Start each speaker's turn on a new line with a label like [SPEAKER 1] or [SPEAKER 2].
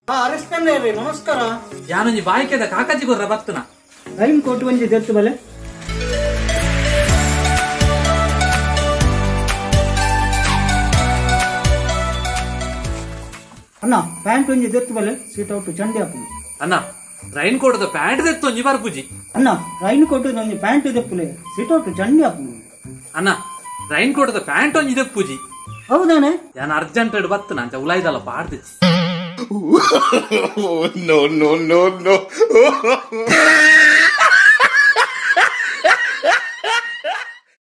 [SPEAKER 1] ಹರಿಶ್ಚಂದ್ರ ರೀ ನಮಸ್ಕಾರ.
[SPEAKER 2] ಯಾನೊಂಜಿ ಬಾಯ್ಕೆದ ಕಾಕಾಜಿ ಗೊರ್ರ ಬರ್ತನ
[SPEAKER 1] ರೈನ್ ಕೋಟ್ ಒಂಜಿ ದೆತ್ತು ಬಲೆ. ಅಣ್ಣ ಪ್ಯಾಂಟ್ ಒಂಜಿ ದೆತ್ತು ಬಲೆ ಸೀಟ್ ಔಟ್ ಚಂಡಿ ಹಾಪುದು.
[SPEAKER 2] ಅಣ್ಣ ರೈನ್ ಕೋಟದ ಪ್ಯಾಂಟ್ ದೆತ್ತು ಒಂಜಿ ಬರ್ಪುಜಿ.
[SPEAKER 1] ಅಣ್ಣ ರೈನ್ ಕೋಟ್ ಒಂಜಿ ಪ್ಯಾಂಟ್ ದೆಪ್ಪುಲೆ ಸೀಟ್ ಔಟ್ ಚಂಡಿ ಹಾಪುದು.
[SPEAKER 2] ಅಣ್ಣ ರೈನ್ ಕೋಟದ ಪ್ಯಾಂಟ್ ಒಂಜಿ ದೆಪ್ಪುಜಿ.
[SPEAKER 1] ಹೌದಾನೆ
[SPEAKER 2] ಯಾನ್ ಅರ್ಜೆಂಟ್ ಬರ್ತನ ಅಂತ ಉಲಾಯ್ದಲ್ಲ ಪಾಡ್ದಿಚ್ಚಿ.
[SPEAKER 3] No, no, no, no.